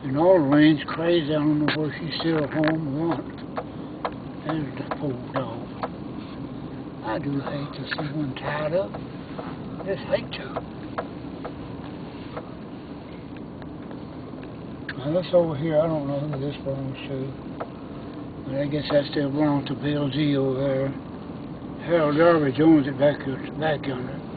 And all the rain's crazy. I don't know where she's still home or what. There's the poor dog. I do hate to see one tied up. I just hate to. Now this over here, I don't know who this belongs to. But I guess that still belongs to Bill Z over there. Harold Darby owns it back yonder.